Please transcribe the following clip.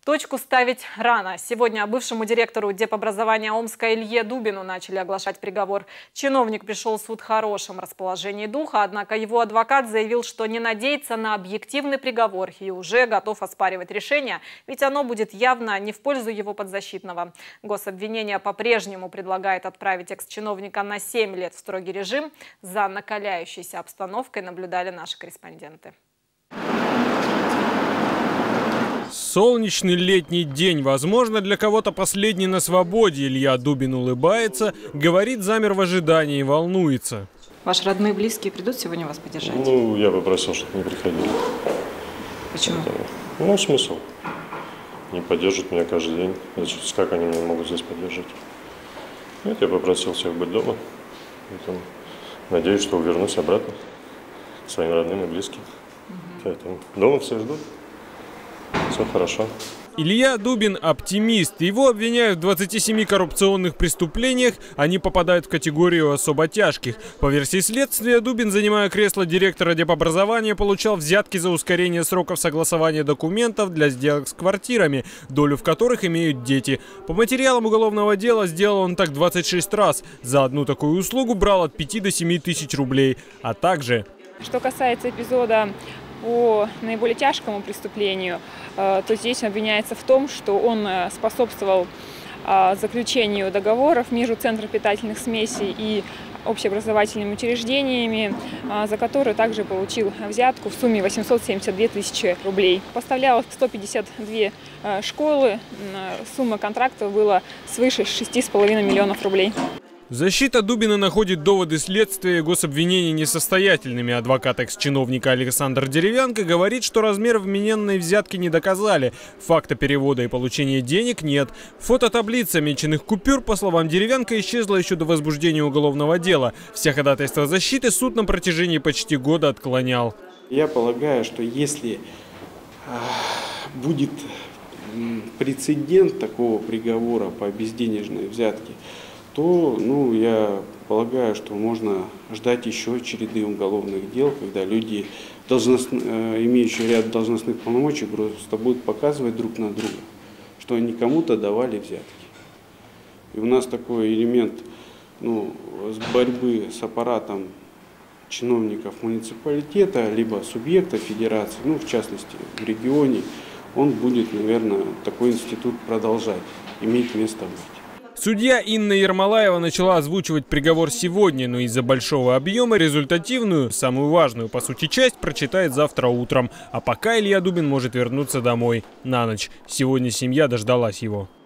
Точку ставить рано. Сегодня бывшему директору депобразования Омска Илье Дубину начали оглашать приговор. Чиновник пришел в суд в хорошем расположении духа, однако его адвокат заявил, что не надеется на объективный приговор и уже готов оспаривать решение, ведь оно будет явно не в пользу его подзащитного. Гособвинение по-прежнему предлагает отправить экс-чиновника на 7 лет в строгий режим. За накаляющейся обстановкой наблюдали наши корреспонденты. Солнечный летний день, возможно, для кого-то последний на свободе. Илья Дубин улыбается, говорит, замер в ожидании и волнуется. Ваши родные и близкие придут сегодня вас поддержать? Ну, я попросил, чтобы не приходили. Почему? Ну, смысл. Не поддержат меня каждый день. Значит, как они меня могут здесь поддержать? Нет, я попросил всех быть дома. Поэтому надеюсь, что вернусь обратно к своим родным и близким. Поэтому дома все ждут. Все хорошо. Илья Дубин оптимист. Его обвиняют в 27 коррупционных преступлениях. Они попадают в категорию особо тяжких. По версии следствия, Дубин, занимая кресло директора депобразования, получал взятки за ускорение сроков согласования документов для сделок с квартирами, долю в которых имеют дети. По материалам уголовного дела сделал он так 26 раз. За одну такую услугу брал от 5 до 7 тысяч рублей. А также... Что касается эпизода по наиболее тяжкому преступлению, то здесь обвиняется в том, что он способствовал заключению договоров между Центром питательных смесей и общеобразовательными учреждениями, за которые также получил взятку в сумме 872 тысячи рублей. Поставлял 152 школы, сумма контрактов была свыше 6,5 миллионов рублей. Защита Дубина находит доводы следствия и гособвинения несостоятельными. Адвокат экс-чиновника Александр Деревянко говорит, что размер вмененной взятки не доказали. Факта перевода и получения денег нет. Фототаблица меченых купюр, по словам Деревянко, исчезла еще до возбуждения уголовного дела. Все ходатайства защиты суд на протяжении почти года отклонял. Я полагаю, что если будет прецедент такого приговора по безденежной взятке, то, я полагаю, что можно ждать еще череды уголовных дел, когда люди, имеющие ряд должностных полномочий, просто будут показывать друг на друга, что они кому-то давали взятки. И у нас такой элемент с борьбы с аппаратом чиновников муниципалитета, либо субъекта федерации, в частности в регионе, он будет, наверное, такой институт продолжать иметь место быть. Судья Инна Ермолаева начала озвучивать приговор сегодня, но из-за большого объема результативную, самую важную по сути часть, прочитает завтра утром. А пока Илья Дубин может вернуться домой на ночь. Сегодня семья дождалась его.